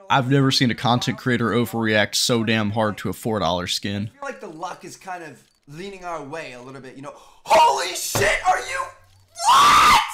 I've never seen a content creator overreact so damn hard to a $4 skin. I feel like the luck is kind of leaning our way a little bit, you know. Holy shit, are you? What?